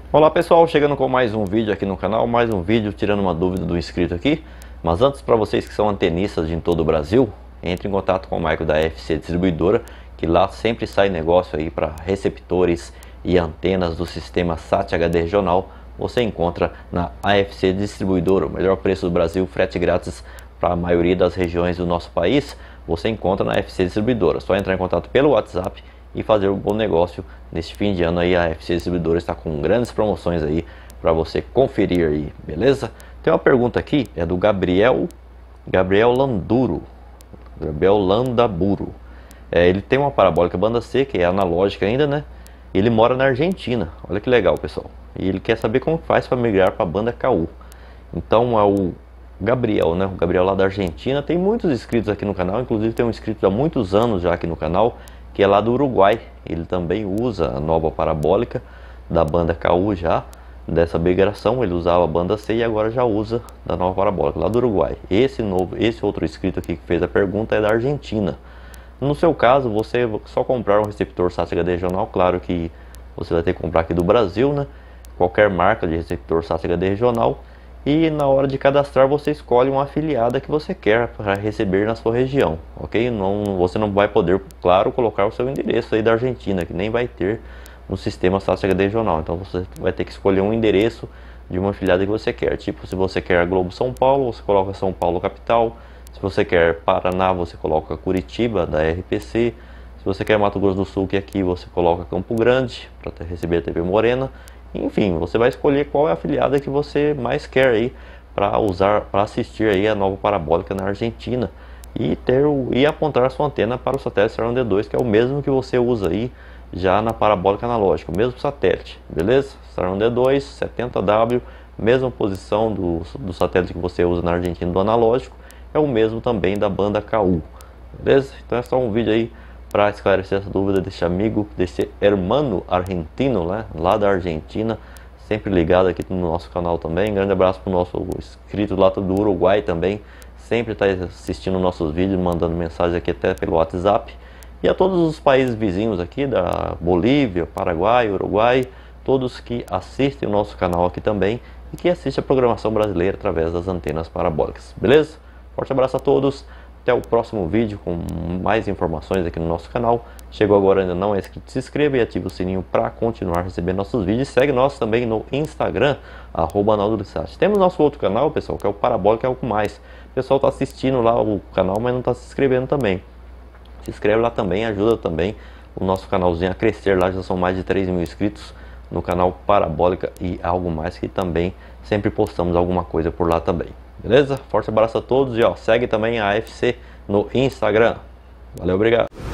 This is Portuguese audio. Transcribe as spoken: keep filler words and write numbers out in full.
Olá pessoal, chegando com mais um vídeo aqui no canal, mais um vídeo tirando uma dúvida do inscrito aqui. Mas antes, para vocês que são antenistas em todo o Brasil, entre em contato com o Michael da A F C Distribuidora, que lá sempre sai negócio aí para receptores e antenas do sistema SAT H D regional. Você encontra na A F C Distribuidora, o melhor preço do Brasil, frete grátis para a maioria das regiões do nosso país. Você encontra na A F C Distribuidora, só entrar em contato pelo WhatsApp e fazer um bom negócio. Neste fim de ano aí a A F C Distribuidora está com grandes promoções aí para você conferir aí, beleza? Tem uma pergunta aqui, é do Gabriel Gabriel Landuro Gabriel Landaburo. É, ele tem uma parabólica banda C, que é analógica ainda, né? Ele mora na Argentina, olha que legal pessoal. E ele quer saber como faz para migrar para a banda K U. Então é o Gabriel, né? O Gabriel lá da Argentina. Tem muitos inscritos aqui no canal, inclusive tem um inscrito há muitos anos já aqui no canal, que é lá do Uruguai. Ele também usa a nova parabólica da banda K U já, dessa migração. Ele usava a banda C e agora já usa da nova parabólica lá do Uruguai. Esse novo, esse outro inscrito aqui que fez a pergunta é da Argentina. No seu caso, você só comprar um receptor SAT H D regional, claro que você vai ter que comprar aqui do Brasil, né? Qualquer marca de receptor SAT H D regional. E na hora de cadastrar você escolhe uma afiliada que você quer para receber na sua região, ok? Não, você não vai poder, claro, colocar o seu endereço aí da Argentina, que nem vai ter no sistema SAT H D regional. Então você vai ter que escolher um endereço de uma afiliada que você quer. Tipo, se você quer a Globo São Paulo, você coloca São Paulo capital. Se você quer Paraná, você coloca Curitiba, da R P C. Se você quer Mato Grosso do Sul, que aqui você coloca Campo Grande, para receber a T V Morena. Enfim, você vai escolher qual é a afiliada que você mais quer aí para usar, para assistir aí a nova parabólica na Argentina e ter o, e apontar a sua antena para o satélite Saran D dois, que é o mesmo que você usa aí já na parabólica analógica, o mesmo satélite, beleza? Saran D dois, setenta W, mesma posição do, do satélite que você usa na Argentina do analógico, é o mesmo também da banda K U, beleza? Então é só um vídeo aí para esclarecer essa dúvida desse amigo, desse hermano argentino, né, lá da Argentina, sempre ligado aqui no nosso canal também. Grande abraço para o nosso inscrito lá do Uruguai também, sempre está assistindo nossos vídeos, mandando mensagem aqui até pelo WhatsApp. E a todos os países vizinhos aqui, da Bolívia, Paraguai, Uruguai, todos que assistem o nosso canal aqui também e que assistem a programação brasileira através das antenas parabólicas, beleza? Forte abraço a todos. Até o próximo vídeo com mais informações aqui no nosso canal. Chegou agora, ainda não é inscrito, se inscreva e ative o sininho para continuar recebendo nossos vídeos. Segue nós também no Instagram, arroba Analdurisat. Temos nosso outro canal, pessoal, que é o Parabólica é Algo Mais. O pessoal está assistindo lá o canal, mas não está se inscrevendo também. Se inscreve lá também, ajuda também o nosso canalzinho a crescer. Lá já são mais de três mil inscritos no canal Parabólica e Algo Mais, que também sempre postamos alguma coisa por lá também. Beleza? Forte abraço a todos e ó, segue também a A F C no Instagram. Valeu, obrigado.